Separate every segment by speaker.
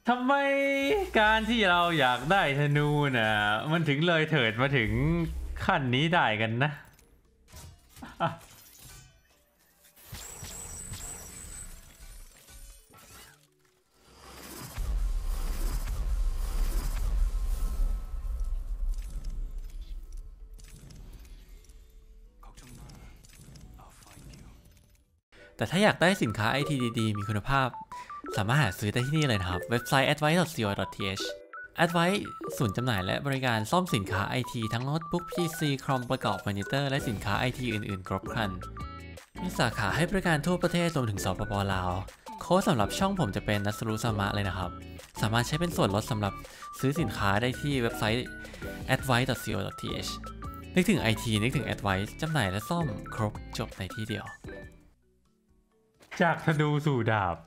Speaker 1: ทำไมการที่เราอยากได้ธนูน่ะมันถึงเลยเถิดมาถึงขั้นนี้ได้กันนะแต่ถ้าอยากได้สินค้า IT ดีๆมีคุณภาพสามารถหาซื้อได้ที่นี่เลยนะครับเว็บไซต์ advice.co.th Advice ศูนย์จำหน่ายและบริการซ่อมสินค้า IT ทั้งโน้ตบุ๊ก PC คอมประกอบมอนิเตอร์และสินค้า IT อื่นๆครบครันมีสาขาให้บริการทั่วประเทศรวมถึงสปป.ลาวโค้ดสำหรับช่องผมจะเป็นนัสรุสามะเลยนะครับสามารถใช้เป็นส่วนลดสำหรับซื้อสินค้าได้ที่เว็บไซต์ advice.co.th นึกถึง IT นึกถึง Advice จำหน่ายและซ่อมครบจบในที่เดียวจากธนูสู่ดาบ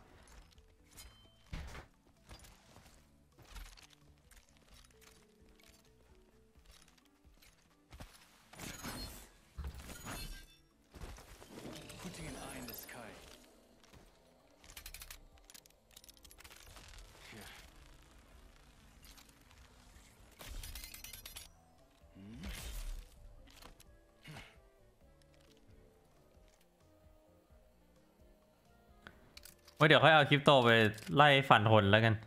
Speaker 1: ว่าเดี๋ยวค่อยเอาคริปโตไปไล่ฝันหนแล้วกัน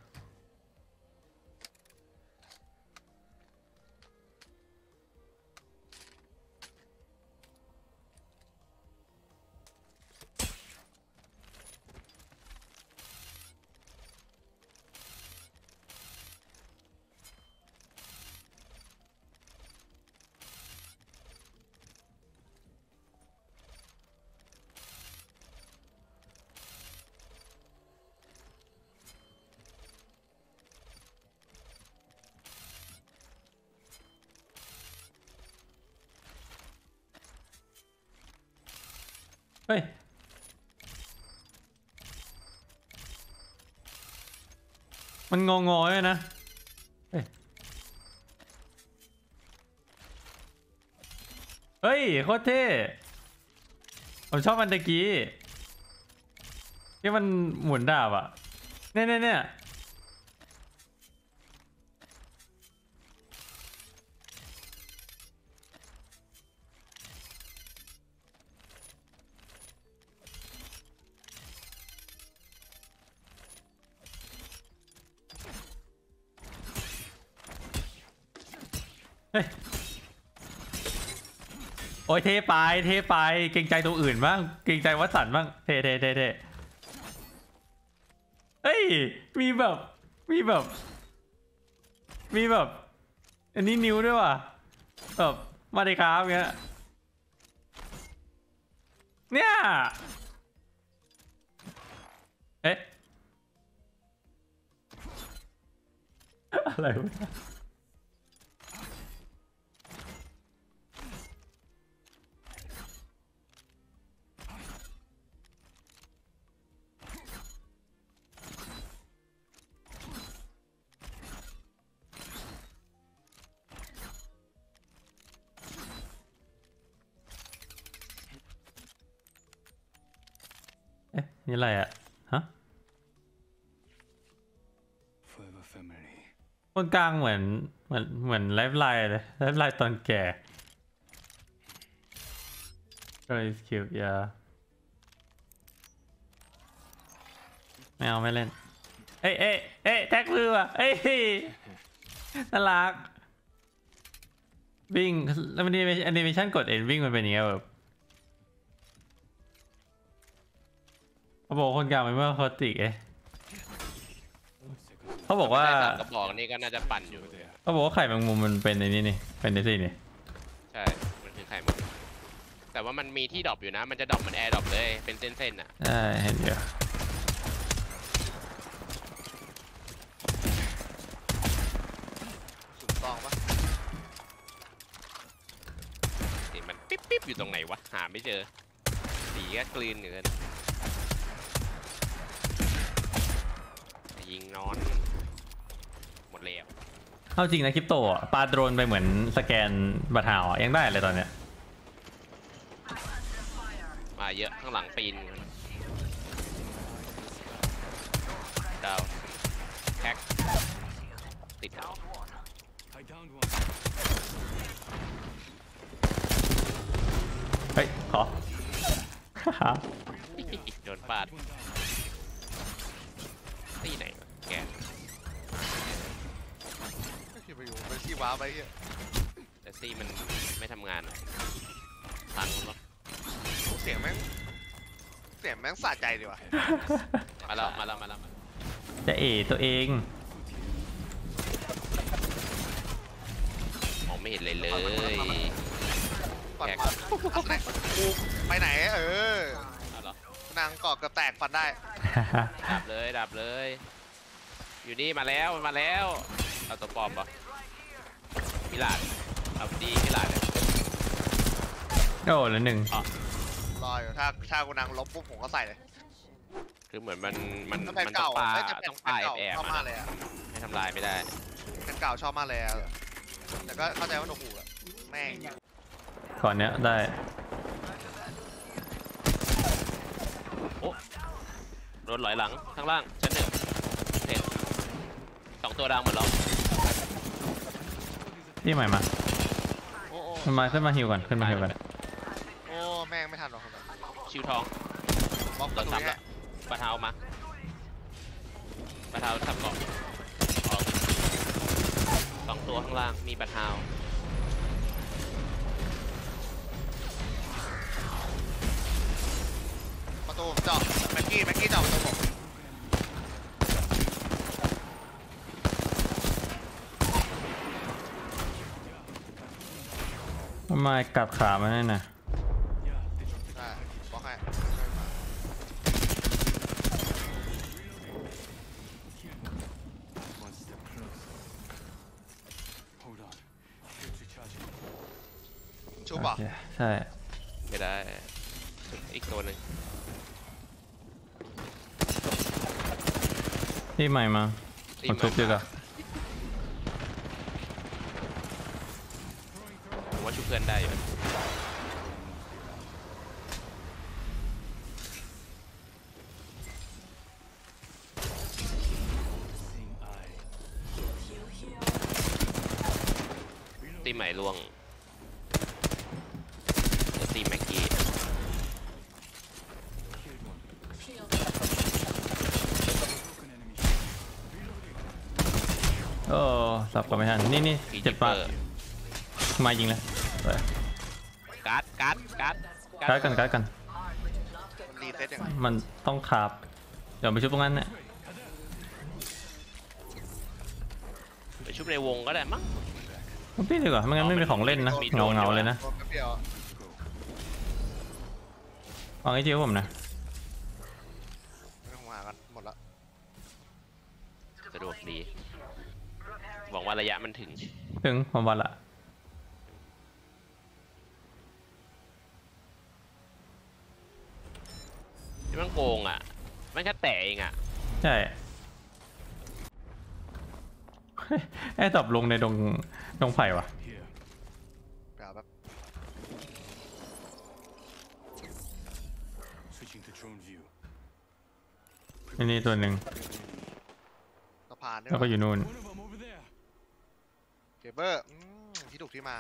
Speaker 1: เฮ้ยมันงงๆเลยนะเฮ้ยเฮ้ยโคตรเท่ผมชอบมันตะกี้ที่มันหมุนดาบอ่ะเนี่ยเฮ้ยโอ้ยเทไปเกรงใจตัวอื่นบ้างเกรงใจวัสันบ้างเทเฮ้ยมีแบบมีแบบมีแบบอันนี้นิ้วด้วยว่ะแบบมาดิครับเงี้ยเนี่ยเอ๊ะอะไรวะเอ๊ะนี่อะไรอ่ะฮะคนกลางเหมือนไลฟ์ไลน์เลยไลฟ์ไลน์ตอนแก่ก็สกิลยาไม่เอาไม่เล่นเอ้ยแท็กมือว่ะเอ้ยน่ารักวิ่งแล้วมันแอนิเมชันกดเอ็นวิ่งมันเป็นอย่างเงี้ยแบบเขาบอกคนกลางเป็นเมื่อเขาติกเขาบอกว่า
Speaker 2: กระบอกนี่ก็น่าจะปั่นอยู่
Speaker 1: เขาบอกว่าไข่แมงมุมมันเป็นในนี้นี่เป็นในที่นี่
Speaker 2: ใช่มันคือไข่แมงมุมแต่ว่ามันมีที่ดรอปอยู่นะมันจะดรอปเหมือนแอร์ดรอปเลยเป็นเส้นๆอ่ะ
Speaker 1: ใช่เห็นเยอะ
Speaker 2: ถูกต้องปะนี่มันปิ๊บอยู่ตรงไหนวะหาไม่เจอสีก็กลืนเกินยิงนอนหมดแล้ว
Speaker 1: เอาจริงนะคริปโตอ่ะปาโดรนไปเหมือนสแกนบัตรหาวยังได้เลยตอนเนี้ย
Speaker 2: มาเยอะข้างหลังปีนดาวแท็ก
Speaker 1: ขอ
Speaker 2: โดนปาดตีไหนวะแก
Speaker 3: ก็คือไปอยู่ไปที่ว้าไปเหี้ย
Speaker 2: แต่ตีมันไม่ทำงานอะพังรถ
Speaker 3: เสียงแม่งสะใจดีว่ะ
Speaker 2: มาแล้ว
Speaker 1: จะเอตัวเอง
Speaker 2: มองไม่เห็นเลยเลย
Speaker 3: ฟันมากูไปไหน
Speaker 2: เ
Speaker 3: เออ
Speaker 2: อาเหรอ
Speaker 3: นางเกาะเกือบแตกฟันได้
Speaker 2: ดับเลย อยู่นี่มาแล้วเอาตัวปลอมปะพิลาดเอาดีพิลาดเนี่ย
Speaker 1: โอ้แล้วหนึ่ง
Speaker 3: รออยู่ถ้ากูนางลบปุ๊บผมก็ใส่เลย
Speaker 2: คือเหมือนมัน
Speaker 3: ถ้าแผ่น
Speaker 2: ต้อ
Speaker 3: เก่าง
Speaker 2: ปา
Speaker 3: จะแผ่น
Speaker 2: ต้องปา
Speaker 3: เก่า
Speaker 2: แอบ
Speaker 3: ชอบ
Speaker 2: ๆ
Speaker 3: มา
Speaker 2: อะ
Speaker 3: กเลยอะ
Speaker 2: ให้ทำลายไม่ได้
Speaker 3: แผ่นเก่าชอบมากเลยอะแต่ก็เข้าใจว่าหนูหูอะแม่ง
Speaker 1: ก่อนเนี้ยได้
Speaker 2: โอ้โดนหลอยหลังข้างล่างชั้นหนึ่งเห็น2 ตัวดังหมดแล้ว
Speaker 1: ที่ใหม่มา
Speaker 3: โอ้โอ้
Speaker 1: ขึ้นมาฮิวก่อนขึ้นมาฮิวก่อน
Speaker 3: โอ้แม่งไม่ทันหรอกคนนั้น
Speaker 2: ชิวทอง
Speaker 3: บล็อก
Speaker 2: โด
Speaker 3: ประ
Speaker 2: น
Speaker 3: ตู
Speaker 2: ซ้ำ
Speaker 3: เนี่
Speaker 2: ละ
Speaker 3: ย
Speaker 2: ปะเทามาปะเทาทับเกาะออก2 ตัวข้างล่างมีปะเทา
Speaker 3: ประตูผมเจาะแม็กกี้เจาะประตูผม
Speaker 1: มากัดขามาแน่น่ะ
Speaker 3: ได้บล็อกให้
Speaker 4: One step closer. Hold on. Shields recharging.
Speaker 3: ชุบเหรอ
Speaker 1: โอเคใช่
Speaker 2: ไม่ได้อีกตัวหนึ่ง
Speaker 1: ที่ใหม่มาผมทุบดีกว่า
Speaker 2: ผมว่าชุบเพื่อนได้อยู่
Speaker 4: Seeing eye.
Speaker 2: ตีใหม่ล่วงแล้วตีแม็กกี้
Speaker 4: Killed one. Broken enemy shield.
Speaker 1: โอ้สับกลับไม่ทันนี่
Speaker 2: ฟี
Speaker 1: เจ็บปาก
Speaker 2: เปอร์
Speaker 1: มายิงเลยไป
Speaker 2: การ์ด
Speaker 1: การ์ดกัน
Speaker 3: มันรีเซ็ตยังไง
Speaker 1: มันต้องขาบเดี๋ยวไปชุบตรงนั้นเนี่ย
Speaker 2: ไปชุบในวงก็ได้มั้ง
Speaker 1: ทุบพี่ดีกว่าไม่งั้นไม่มีของเล่นนะ
Speaker 2: มีโดรน
Speaker 1: เงา
Speaker 2: ด้วย
Speaker 1: เลยนะ
Speaker 3: โดนแป๊บเดียว
Speaker 1: เอาไอ้เจี๊ยบผมนะ
Speaker 3: ไม่ต้องมากันหมดละ
Speaker 2: สะดวกดีหวังว่าระยะมันถึง
Speaker 1: ถึงผมวันละ
Speaker 2: ที่มันโกงอ่ะมันแค่แตะเองอ่ะ
Speaker 1: ใช่ไอ้ตอบลงในดงไผ่วะ
Speaker 4: Here.
Speaker 3: ไปเอาแบบ
Speaker 4: Switching to drone view.
Speaker 1: อันนี้ตัวหนึ่ง
Speaker 3: สะพานด้วย
Speaker 1: แล้วก็อยู่นู่น
Speaker 4: One of them over there.
Speaker 3: เคเบิลที่ถูกที่มา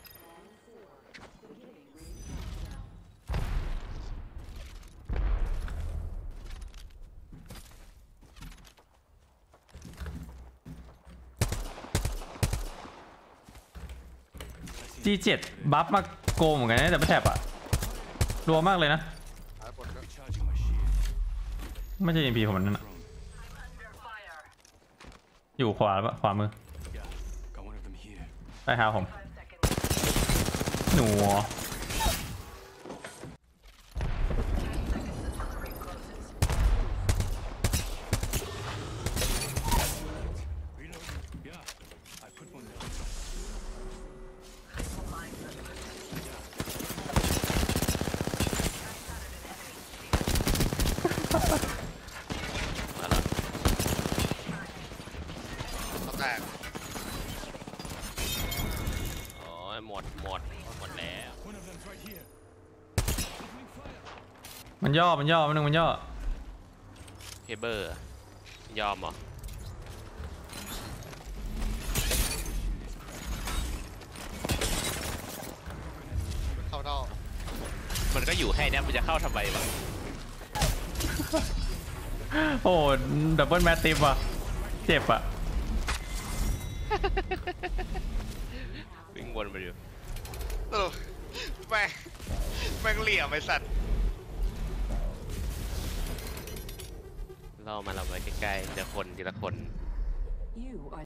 Speaker 1: G7 บัฟมาโกงเหมือนกันนะแต่ไม่แถบอะรัวมากเลยนะ
Speaker 3: หายผลก็
Speaker 4: Recharging my shield.
Speaker 1: ไม่ใช่ MP ผมนั่นนะ
Speaker 4: Drone.
Speaker 1: อยู่ขวาปะขวามือ
Speaker 4: Yeah. Got one of them here.
Speaker 1: ใต้เท้าผม หนู
Speaker 4: Reloading. Yeah. I put one there.
Speaker 2: มาแล้ว
Speaker 3: เขาแตก
Speaker 2: โอ้ยหมดแล้ว
Speaker 4: One of them's right here. Opening fire.
Speaker 1: มันย่อมันนึงมันย่อ
Speaker 2: เคเบิลยอมเหรอ
Speaker 3: เข้าท่อ
Speaker 2: มันก็อยู่แค่เนี้ยมันจะเข้าทำไมวะ
Speaker 1: โอ้ดับเบิลแมตติฟอ่ะเจ็บอ่ะ
Speaker 2: วิ่งวนไปอยู่
Speaker 3: สรุปแม่งเหลี่ยมไอ้สัตว์
Speaker 2: เราไว้ใกล้ๆทีละคนทีละคน
Speaker 5: You are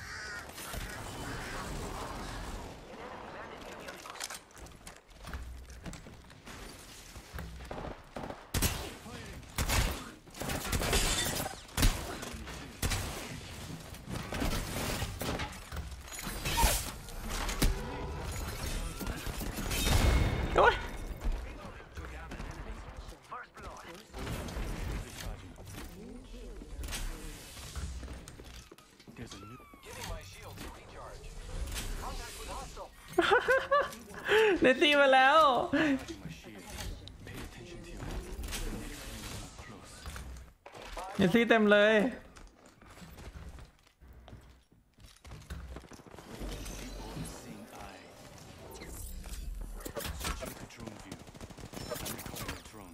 Speaker 1: โอ้ย
Speaker 4: There's a new
Speaker 1: เนตตี้มาแล้ว
Speaker 4: my shield. Pay attention to your close.
Speaker 1: เนตตี้เต็มเลย
Speaker 4: All-seeing eye. Switching to drone view. I'm recalling the drone.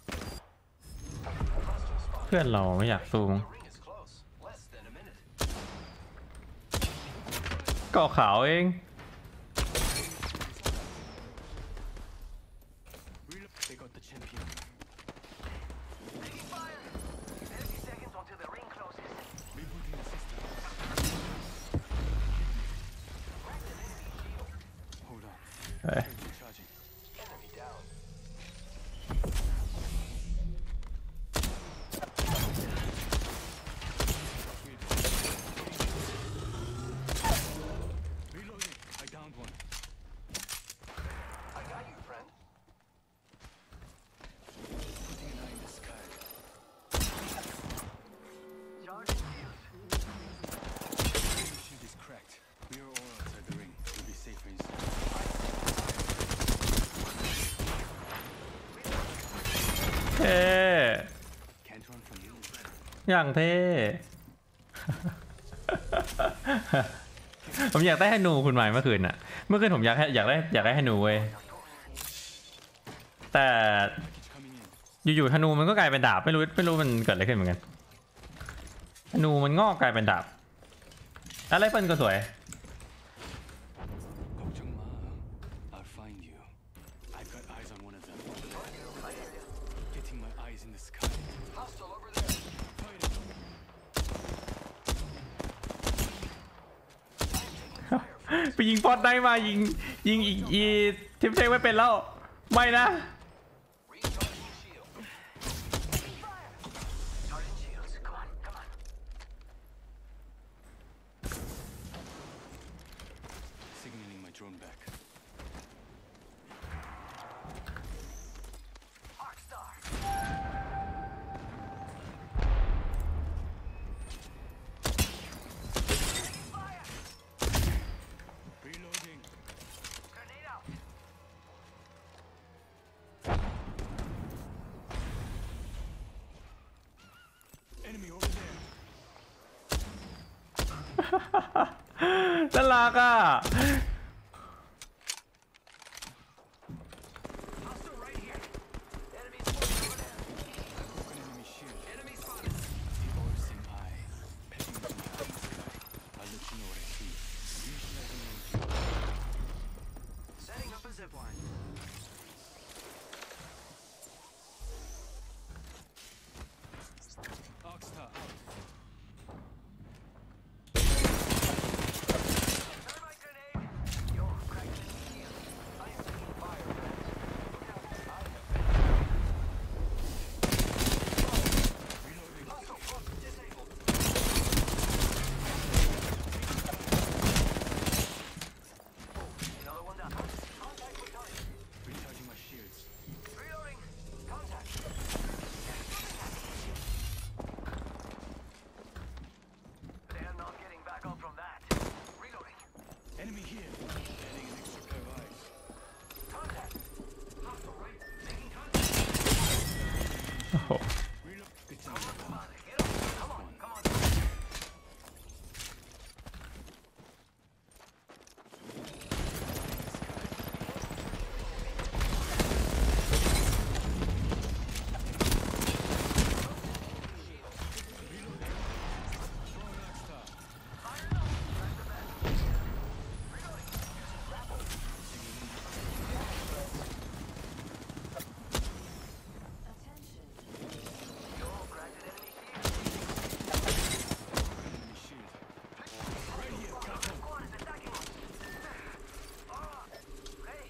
Speaker 1: เพื่อนเราไม่อยากซูมเกาะขาวเอง
Speaker 4: They got the champion. Rebooting the system. Hold on.
Speaker 1: เฮ้ย
Speaker 4: Recharging. Reloading. I downed one. Putting an eye in the sky. The shield is cracked. We are all outside the ring. We'll be safer inside.
Speaker 1: เท่
Speaker 4: Can't run from you.
Speaker 1: อย่างเท่ ผมอยากได้ธนูคุณหมายเมื่อคืนน่ะ เมื่อคืนผมอยากได้ธนูเว้ย แต่
Speaker 4: Package coming in.
Speaker 1: อยู่ๆธนูมันก็กลายเป็นดาบไม่รู้มันเกิดอะไรขึ้นเหมือนกันธนูมันงอกกลายเป็นดาบอะไรเปิ้ลก็สวย
Speaker 4: 걱정 마. I'll find you. I've got eyes on one of them. Getting my eyes in the sky. Fighting.
Speaker 1: ไปยิงฟอสได้มายิงอีทิมเทคไม่เป็นแล้วไม่นะ
Speaker 4: Signaling my drone back. Reloading. Enemy over there.
Speaker 1: น่ารักอ่ะ
Speaker 4: Broken enemy shield. The all-seeing eye. Pecking at my eye in the sky. I'll let you know what I see. Initializing range.
Speaker 6: Setting up a zip line.
Speaker 4: Arcstar out.
Speaker 6: Thermite grenade.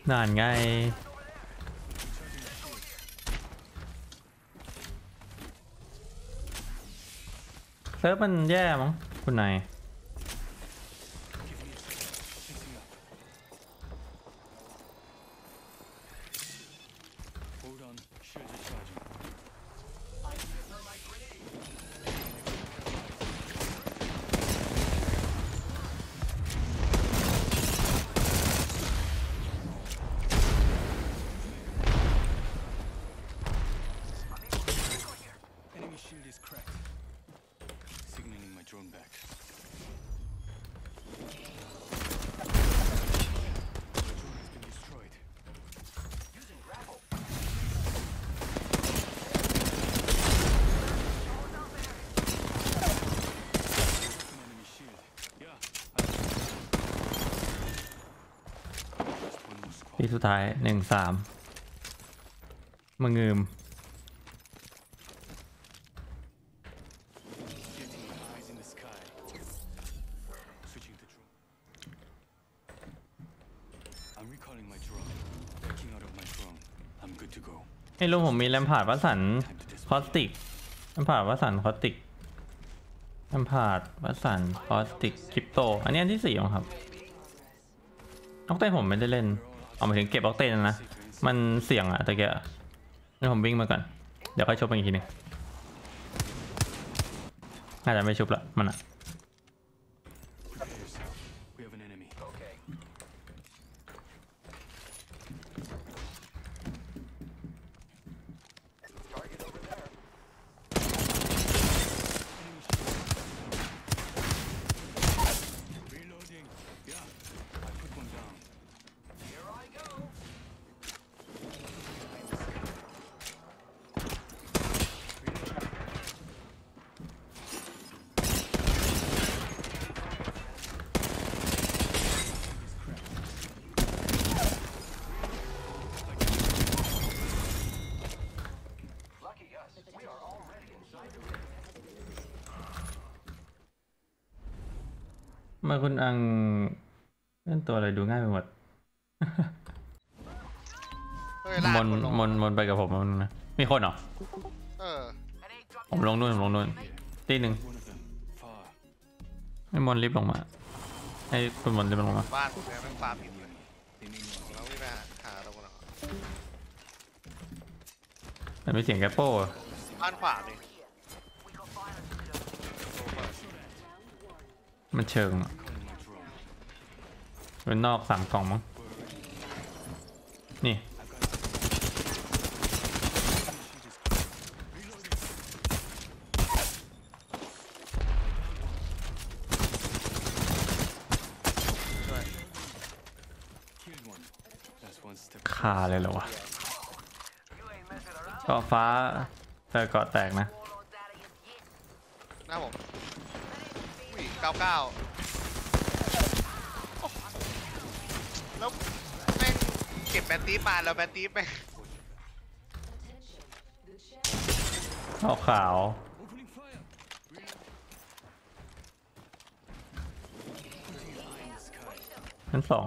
Speaker 1: นานไงเซิร์ฟมันแย่มั้งคุณนาย
Speaker 4: Hold on, shields are charging. Enemy shield is cracked. Signaling my drone back. The drone has been destroyed. Broken enemy shield. Yeah. Just one more squad.
Speaker 1: ที่สุดท้าย1-3มางืม
Speaker 4: Getting my eyes in the sky. Switching to drone. I'm recalling my drone. Backing out of my drone. I'm good to go.
Speaker 1: ไอ้ลุงผมมีแลมพาร์ดวัสัน
Speaker 4: Time to
Speaker 1: คอ
Speaker 4: display.
Speaker 1: สติกแลมพาร์ดวัสันคอสติกแลมพาร์ดวัสันคอสติกคริปโตอันนี้อันที่4มั้งครับออกเต้นผมไม่ได้เล่นเอามาถึงเก็บออกเต้นนะมันเสี่ยงอะแต่แกงั้นผมวิ่งมาก่อนเดี๋ยวค่อยชบมันอีกทีหนึงน่าจะไม่ชุบละมันอะ
Speaker 4: Prepare yourself. We have an enemy. Okay. Reloading. Yeah, I put one down. Here I go. Lucky us. We are already inside the ring.
Speaker 1: มาคุณอังเล่นตัวอะไรดูง่ายไปหมด
Speaker 3: เฮ้ยลาก
Speaker 1: มน
Speaker 3: คนลง
Speaker 1: มนไปกับผมมันนะมีคนเหรอ
Speaker 3: เออ
Speaker 1: ผมลงนู่นผมลงนู่นตีหนึ่ง
Speaker 4: One of them. Far.
Speaker 1: ให้มนรีบลงมาให้คุณมนรีบลงมา
Speaker 3: บ้านผมเนี่ยแม่งฟาร์มอยู่
Speaker 4: They may know.
Speaker 3: แล้ววิ่งไปหาตรงนั้น
Speaker 1: แต่ไม่เสียงแกปโป้อะ
Speaker 3: บ้านขวาดิ
Speaker 1: มันเชิงอะ
Speaker 4: Calling my drone.
Speaker 1: เป็นนอก3 กล่องมั้งนี่
Speaker 4: Killed one. That's one step.
Speaker 1: คาเลยเหรอวะเกาะฟ้าแต่เกาะแตกนะ
Speaker 3: หน้าผมอุ้ย99แล้วแม่งเก็บแบนตีฟมาแล้วแบนตีฟแม่ง
Speaker 1: ขาวขาว
Speaker 4: Opening fire. Putting an eye in the sky.
Speaker 1: ชั้น2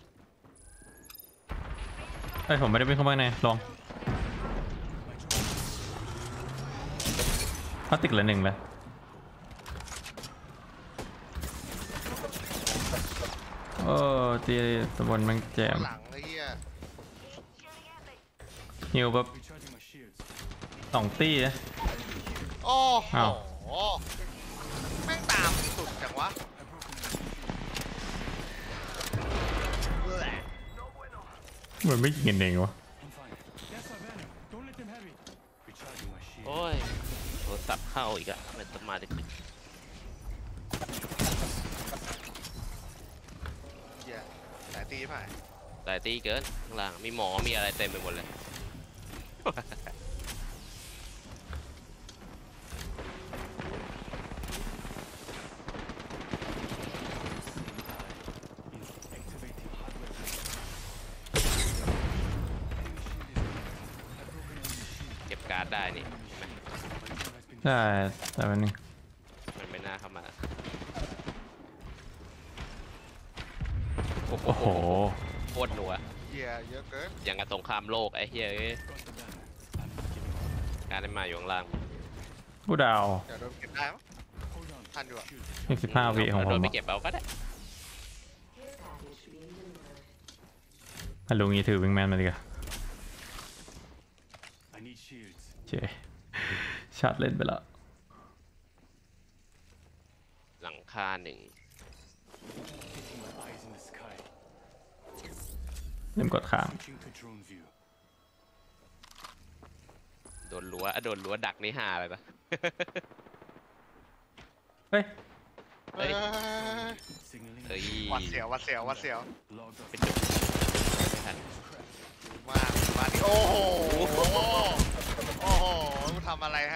Speaker 1: เอ้ยผมไม่ได้วิ่งเข้าไปในลองเขาติดละ1เลยโอ้ตีตะบนมันแจม
Speaker 3: หลังไอ้เหี้ย
Speaker 1: ฮิวแบบ
Speaker 4: Recharging my shields.
Speaker 1: 2 ตีนะ
Speaker 3: โอ้โห
Speaker 1: อ้าว
Speaker 3: แม่งตามสุดจังวะ
Speaker 1: มันไม่ยิงกันเองวะ
Speaker 4: I'm fine. That's our banner. Don't let them have it. Recharging my shield.
Speaker 2: โอ้ยโทรศัพท์เข้าอีกอะมันจะมาดึก
Speaker 3: เหี้ยหลายตีผ่าน
Speaker 2: ๆหลายตีเกินข้างล่างมีหมอมีอะไรเต็มไปหมดเลย
Speaker 4: Activating hardware. Enemy shield is down. I've broken enemy shield.
Speaker 2: เก็บการ์ดได้นี่
Speaker 4: Enemy
Speaker 2: ใช่ไหม
Speaker 4: shield. My drone has been
Speaker 1: ได้แต่วันนึง
Speaker 2: มันไม่น่าเข้ามา
Speaker 1: โอ้โห
Speaker 2: โคตรหนัว
Speaker 4: destroyed.
Speaker 3: เหี้ยเยอะเกิน
Speaker 2: อย่างกับสงครามโลกไอ้เหี้ยเอ้ย
Speaker 4: Got the banner. I'm not giving up.
Speaker 2: การได้มาอยู่ข้างล่าง
Speaker 1: ผู้ดาว
Speaker 3: เดี๋ยวโดนเก็บได้มั้ง
Speaker 4: Hold on.
Speaker 3: ทันอยู่อะ
Speaker 4: Shield.
Speaker 1: อีก15 วิของผ
Speaker 2: โด
Speaker 1: ม
Speaker 2: นไป
Speaker 1: อะ
Speaker 2: เก็บเอาก็ได้
Speaker 5: Care package being delivered.
Speaker 1: ถ้าลุงนี้ถือวิงแมนมาดีกว่า
Speaker 4: I need shields.
Speaker 1: เจ๊ชาร์จเล่นไปแล้ว
Speaker 2: หลังคาหนึ่ง
Speaker 4: Keeping my eyes in the sky.
Speaker 1: เริ่มกดค้าง
Speaker 4: Switching to drone view.
Speaker 2: โดนรั้วดักนี่หาอะไรปะ
Speaker 1: เฮ้ย
Speaker 2: เฮ้ย
Speaker 4: Signaling.
Speaker 2: เฮ้ย
Speaker 3: หวัดเสียวหวัดเสียวหวัดเสียว
Speaker 4: Logged off.
Speaker 2: เป็นจุดไม่ทัน
Speaker 3: มากมาดิโอ้โหโอ้โหมึงทำอะไรให้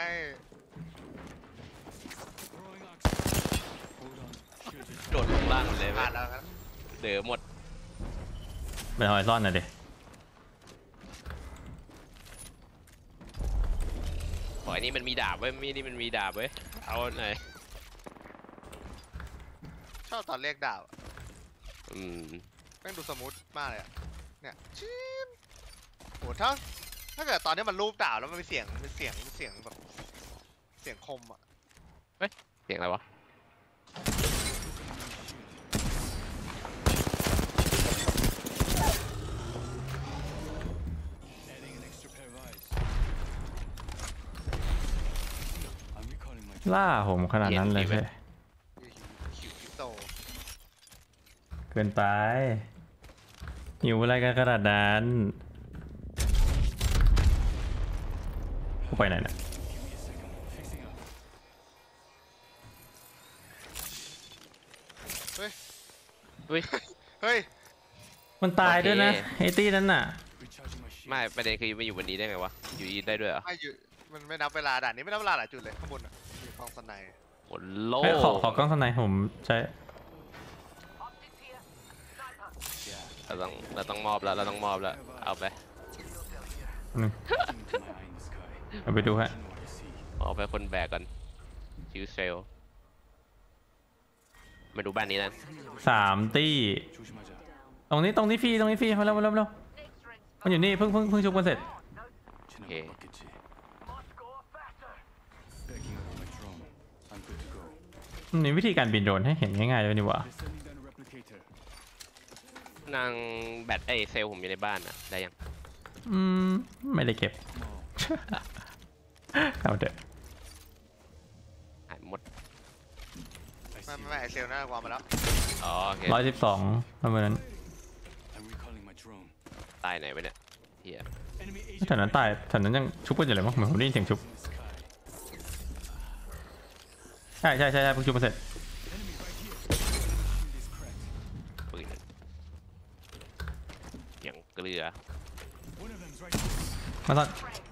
Speaker 4: Throwing ox. Hold on. Shields are
Speaker 2: โดดลงล่างเลย
Speaker 3: ผ่านแล้วครับ
Speaker 2: เดือหมด
Speaker 1: ไปหอยซ่อนหน่อยดิ
Speaker 2: ขออันนี้มันมีดาบเว้ยนี่มันมีดาบเว้ยเอาหน่อย
Speaker 3: ชอบตอนเรียกดาว
Speaker 2: อืม
Speaker 3: แม่งดูสมูทมากเลยอะเนี่ยชิมโหถ้าเกิดตอนนี้มันรูปดาวแล้วมันมีเสียงแบบเสียงคมอ่ะ
Speaker 2: เสียงอะไรวะ
Speaker 4: adding an extra pair of eyes. I'm recalling my
Speaker 1: ล่าผมขนาดนั้นเลยใช่
Speaker 3: คิวคริปโต
Speaker 1: เกินไปหิวอะไรกันขนาดนั้นกูไปไหนเนี่ย
Speaker 4: Give me a second. Fixing up.
Speaker 2: เฮ้ย
Speaker 3: เฮ้ย
Speaker 1: มันตายด้วยนะ
Speaker 2: โอเค
Speaker 1: ไอ้ตี้นั้นน่ะ
Speaker 4: Recharging my shield.
Speaker 2: ไม่ประเด็นคือมาอยู่บนนี้ได้ไงวะอยู่ยินได้ด้วยเหรอ
Speaker 3: ไม่อยู่มันไม่นับเวลาด่านนี้ไม่นับเวลาหลายจุดเลยข้างบนอ่ะมีกองสไนด์
Speaker 2: บนโล
Speaker 1: เฮ้ย
Speaker 2: ก
Speaker 1: ขอกล้องข้างในผมใช้
Speaker 2: เราต้องมอบแล้วเอาไป
Speaker 1: หนึ่ง
Speaker 4: Looking into my eye in the sky.
Speaker 1: เอาไปดูฮะ
Speaker 4: You know what I see.
Speaker 2: เอาไปคนแบกก่อนชิวเซลมาดูบ้านนี้นะ
Speaker 1: 3 ตี้
Speaker 4: 조심하자.
Speaker 1: ตรงนี้ฟรีมาเร็วมันอยู่นี่เพิ่งชุบกันเสร็จ
Speaker 4: 지나가 봤겠지. Backing up my drone. I'm good to go.
Speaker 1: มันมีวิธีการบินโดรนให้เห็นง่ายๆด้วยนี่หว่า
Speaker 4: They're sending down a replicator.
Speaker 2: นางแบตเซลผมอยู่ในบ้านอะได้ยัง
Speaker 1: ไม่ได้เก็บ
Speaker 4: Small.
Speaker 1: เอาเถอะ
Speaker 2: หายหมด
Speaker 4: I
Speaker 3: ไม่
Speaker 4: see.
Speaker 3: ไม่ไอเซลน่ากว่ามาแล้ว
Speaker 2: อ๋อโอเค
Speaker 1: 112ประมาณนั้น
Speaker 4: I'm recalling my drone.
Speaker 2: ตายไหนไปเนี่ยเฮีย
Speaker 4: Enemy
Speaker 1: แถวนั้นตายแถวนั้นยังชุบกันอยู่เลยมั้งเหมือนผมได้ยินเสียงชุบ
Speaker 4: in the sky.
Speaker 1: ใช่เพิ่งชุบมาเสร็จ
Speaker 4: Enemy right here. Shield is cracked.
Speaker 2: ปืนอย่างเกลือ
Speaker 4: One of them's right here.
Speaker 1: มาซ่อน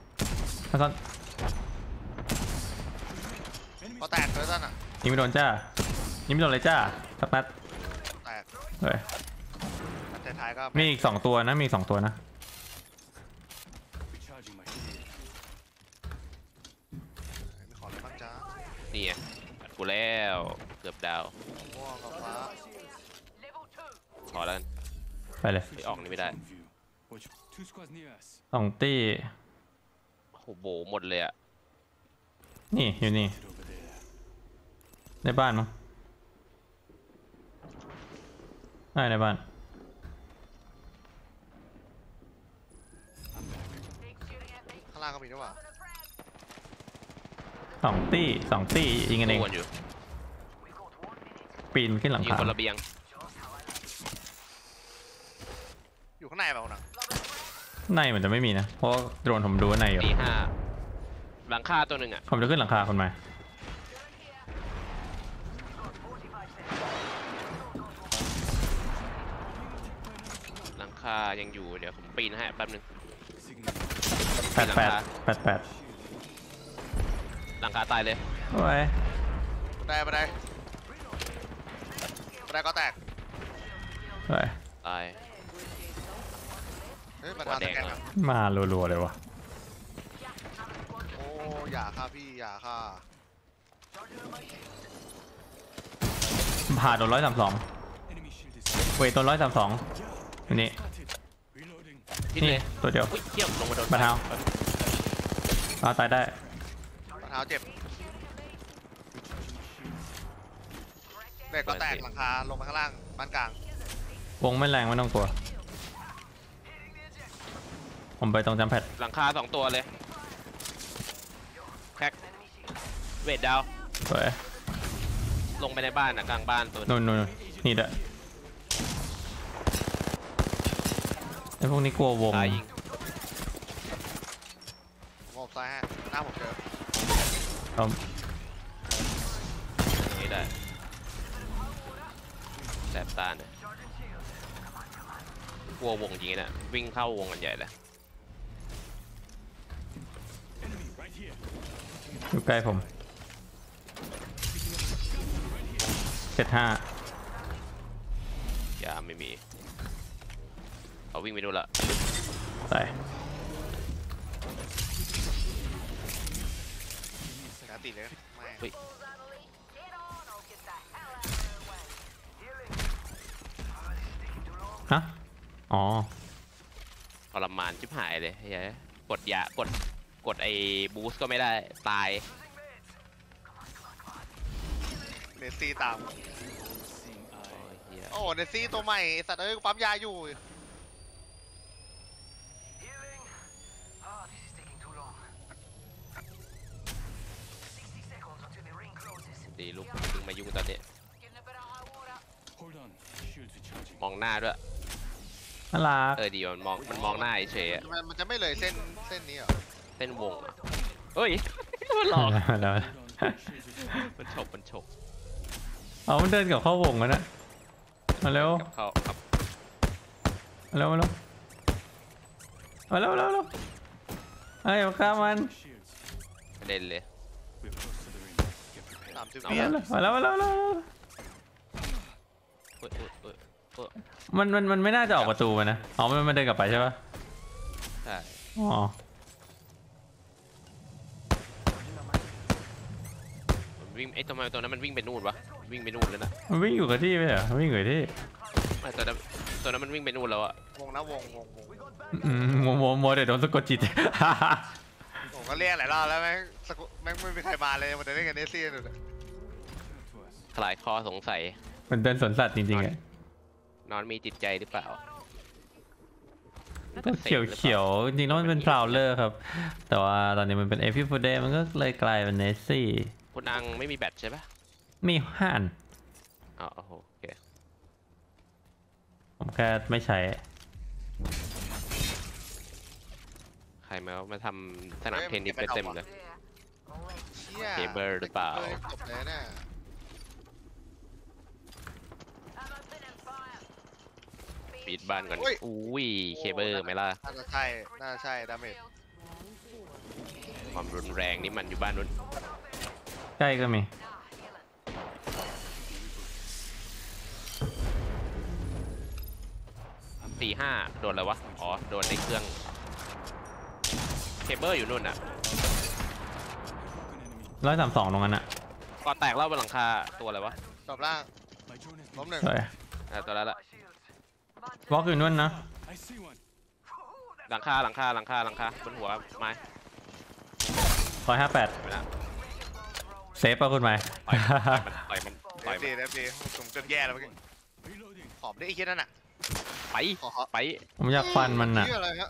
Speaker 4: Enemy
Speaker 3: พอแตกเลยท่านอ่ะ
Speaker 1: ยิงไม่โดนจ้ายิงไม่โดนเลยจ้าสักนัด
Speaker 3: แตก
Speaker 1: เฮ้ย
Speaker 3: แต่ท้ายก็
Speaker 1: มีอีก2 ตัวนะมีอีก2 ตัวนะ
Speaker 4: recharging my shield.
Speaker 3: ขอเลยบ้างจ้า
Speaker 2: นี่ไงอัดกูแล้วเกือบดาว
Speaker 3: ม่วงกับฟ้า
Speaker 2: พอแล้วกัน
Speaker 1: ไปเลย
Speaker 2: ไม่ออกนี่ไม่ได้
Speaker 4: Drone view. Watch. 2 squads near us.
Speaker 1: 2 ตี้
Speaker 2: โอ้โหโบหมดเลยอะ
Speaker 1: นี่อยู่นี่
Speaker 4: Get over there.
Speaker 1: ในบ้านมั้งในบ้าน
Speaker 4: I'm back.
Speaker 3: ข้างล่างก็มีด้วยว่ะ
Speaker 1: 2 ตี้ยิงกันเอง
Speaker 2: วนอยู่
Speaker 1: ปีนขึ้นหลัง
Speaker 2: ยิง
Speaker 1: คา
Speaker 2: คนระเบียง
Speaker 3: อยู่ข้างในเปล่าหนัง
Speaker 1: ในเหมือนจะไม่มีนะเพราะโดรนผมดูว่าในอยู่
Speaker 2: ตีห้าหลังคาตัวหนึ่งอะ
Speaker 1: ผมจะขึ้นหลังคาคนมา
Speaker 2: หลังคายังอยู่เดี๋ยวผมปีนให้แป๊บนึง
Speaker 4: Signal.
Speaker 1: 88
Speaker 2: หลังคาตายเลย
Speaker 1: โอ้ย
Speaker 3: บันไดก็แตก
Speaker 1: โอ้ย
Speaker 2: ตาย
Speaker 3: เฮ้ยมาทางสแกนอ่ะ
Speaker 1: มารัวๆเลยวะ
Speaker 3: โอ้อย่าค่ะพี่อย่าค่ะ
Speaker 1: ผ่าโดน132
Speaker 4: Enemy shield is
Speaker 1: เวทโดน132อยู่นี่
Speaker 4: spotted. Reloading.
Speaker 2: ทิ้ง
Speaker 1: นี่
Speaker 2: เลย
Speaker 1: ตัวเดียว
Speaker 2: อุ้ยเที่ยวลงมาโดน
Speaker 1: บัตรเท้า เอาตายได้
Speaker 3: รองเท้าเจ็บเด็กก็แตกหลังคาลงมาข้างล่างบ้านกลาง
Speaker 1: วงไม่แรงไม่ต้องกลัว ผมไปตรงจัมแพด
Speaker 2: หลังคา2 ตัวเลยแคกเวทดาว
Speaker 1: สวย
Speaker 2: ลงไปในบ้านกลางบ้านตัว
Speaker 1: นู่นนี่เด้อไอพวกนี้กลัววง
Speaker 2: ตายยิง
Speaker 3: ผมออกซ้ายฮะหน้าผมเจอ
Speaker 1: เอา
Speaker 2: นี่ได้แสบตาเนี่ยกลัววงจริงนะวิ่งเข้าวงกันใหญ่เลย
Speaker 1: อยู่ใกล้ผม75
Speaker 2: ยาไม่มีเขาวิ่งไปดูนละ
Speaker 1: ตาย
Speaker 3: ชาติเลยไม่
Speaker 1: ฮะอ๋อ
Speaker 2: ทรมานชิบหายเลยเฮ้ยกดยากดไอ้บูสต์ก็ไม่ได้ตาย
Speaker 3: เนสซี่ตาม
Speaker 4: Seeing eye.
Speaker 2: เหี้ย
Speaker 3: โอ้เนสซี่ตัวใหม่สัตว์เอ้ยกูปั๊มยาอยู่
Speaker 2: ดีลูกมึงมายุ่งตอนนี้
Speaker 4: Hold on. Shields recharging.
Speaker 2: มองหน้าด้วย
Speaker 1: น่ารัก
Speaker 2: ดีมันมองหน้าเฉยๆอะ
Speaker 3: มันจะไม่เลยเส้นนี้เหรอ
Speaker 2: เส้นวงอะเฮ้ย มันหลอก
Speaker 1: แล้ว
Speaker 4: Hold on. Shields recharging.
Speaker 2: มันฉก
Speaker 1: เอามันเดินกับเข้าวงแล้วนะมาเร็ว
Speaker 2: กับเขาครับ
Speaker 1: มาเร็วเฮ้ยมาฆ่ามัน
Speaker 4: Shields.
Speaker 2: ประเด็นเลย
Speaker 4: We're close to the ring. Get prepared.
Speaker 3: 30
Speaker 2: เอา
Speaker 3: วิ
Speaker 1: มาแล้ว
Speaker 2: เอ้ย
Speaker 1: มันไม่น่าจะออกประตูมานะอ๋อมันเดินกลับไปใช่ปะ
Speaker 2: ใช่
Speaker 1: อ๋อ
Speaker 2: มันวิ่งทำไมตัวนั้นมันวิ่งไปนู่นวะวิ่งไปนู่นแล้วนะ
Speaker 1: มันวิ่งอยู่กับที่ไหมเหรอวิ่งอยู่กับที่
Speaker 2: ไม่ตัวนั้นมันวิ่งไปนู่นแล้วอะ
Speaker 3: วงนะวง
Speaker 1: โมเดลโดนสะกดจิต
Speaker 3: ผมก็เรียกหลายรอบแล้วแม่งไม่มีใครมาเลยมันจะเล่นกับเนสซี่ดู
Speaker 4: To us.
Speaker 2: คลายคอสงสัย
Speaker 1: มันเดินสวนสัตว์จริงๆอะ
Speaker 2: นอนมีจิตใจหรือเปล่า
Speaker 1: ตัวเขียวจริงๆแล้วมันเป็นพราวเลอร์ครับ แต่ว่าตอนนี้มันเป็นเอพิฟูเดมันก็เลยกลายเป็นเนสซี่
Speaker 2: คุณอังไม่มีแบตใช่ปะ
Speaker 1: มีห้าอัน
Speaker 2: อ๋อโอเค
Speaker 1: ผมแค่ไม่ใช้
Speaker 2: ใครมาทำสนามเทนนิสไปเต็มเลย
Speaker 3: เชี่ย
Speaker 2: เคเบิลหรือเปล่า
Speaker 3: จบเลยเนี่ย
Speaker 2: ปิดบ้านก่อนอุ้ยเคเบิลไหมล่ะ
Speaker 3: น่าจะใช่ดาเมจ
Speaker 2: ความรุนแรงนี่มันอยู่บ้านนู้น
Speaker 1: ใกล้ก็มี
Speaker 2: 4-5 โดนอะไรวะ อ๋อ โดนในเครื่อง เคเบิลอยู่นู่นอ่ะ
Speaker 1: 132ตรงนั้นอะ
Speaker 2: ก่อแตกแล้วบนหลังคาตัวอะไรวะ
Speaker 3: จบล่าง
Speaker 4: My drone has
Speaker 3: ล้ม
Speaker 4: been.
Speaker 3: หนึ่ง
Speaker 1: สวย
Speaker 2: ตัวนั้นละ
Speaker 1: บล็อกอยู่นู่นนะ
Speaker 4: I see one.
Speaker 2: หลังคาบนหัวไม้
Speaker 1: 158
Speaker 2: ไม่น่า
Speaker 1: เซฟป่ะคุณไม้
Speaker 2: ต่อยมัน
Speaker 3: เดฟดีผมจนแย่แล้วเมื่อกี้
Speaker 4: Reloading.
Speaker 3: ขอบได้ไอ้เหี้ยนั่นน่ะ
Speaker 2: ไป
Speaker 3: ไป
Speaker 1: ผมอยากฟันมันอะ
Speaker 3: เหี้ยอะไรฮะ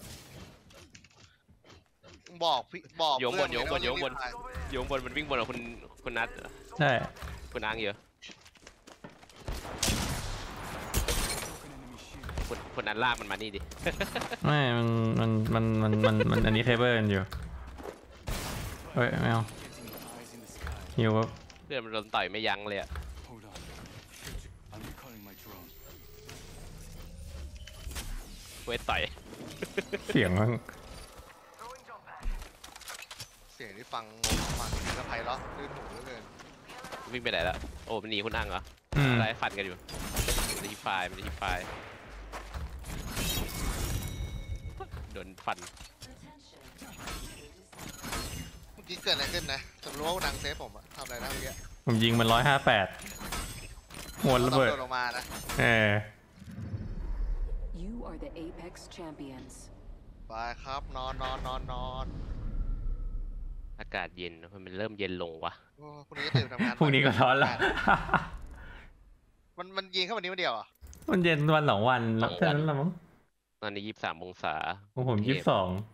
Speaker 3: บอก
Speaker 2: โยงบน
Speaker 3: เพื่อ
Speaker 2: โยงบน
Speaker 3: ไม่ได้
Speaker 2: อยู่ข้างบนมันวิ่งบนกับคุณนัท
Speaker 1: ใช่
Speaker 2: คุณอังเยอะ
Speaker 4: Broken enemy shield.
Speaker 2: คุณอันลากมันมานี่ดิ
Speaker 1: ไม่มันอันนี้เคเบิลอยู่เฮ้ยไม่เอา
Speaker 4: Getting eyes in the sky.
Speaker 1: หิวครับ
Speaker 2: เพื่อนมันโดนต่อยไม่ยั้งเลยอะ
Speaker 4: Hold on. I'm recalling my drone.
Speaker 2: เวทต่อย
Speaker 1: เสียงมัน
Speaker 3: เสียงที่ฟังดีและไพเราะลื่นหูเหลือเกิน
Speaker 2: วิ่งไปไหนละโอ้มันหนีคุณอังเหรอ
Speaker 1: อืม
Speaker 2: อะไรฟันกันอยู่มันจะทีไฟล์โดนฟัน
Speaker 3: เมื่อกี้เกิดอะไรขึ้นนะจะรู้ว่าดังเซฟผมอะทำอะไรนะเมื่อกี้
Speaker 1: ผมยิงมัน158หัวระเบิด
Speaker 3: ต้องโดนลงมานะ
Speaker 1: เออ
Speaker 5: You are the Apex champions.
Speaker 3: ไปครับนอนนอนนอนนอน
Speaker 2: อากาศเย็นมันเริ่มเย็นลงวะ
Speaker 3: โอ้พรุ่งนี้จะตื่นทำงาน
Speaker 1: พรุ่งนี้ก็ร้อนละ
Speaker 3: มันยิงแค่วันนี้วันเดียวอ่ะ
Speaker 1: มันเย็นวัน2 วันแล้วแค่นั้นละมั้ง
Speaker 2: ตอนนี้23 องศา
Speaker 1: ของผม
Speaker 2: กรุงเทพ
Speaker 1: 22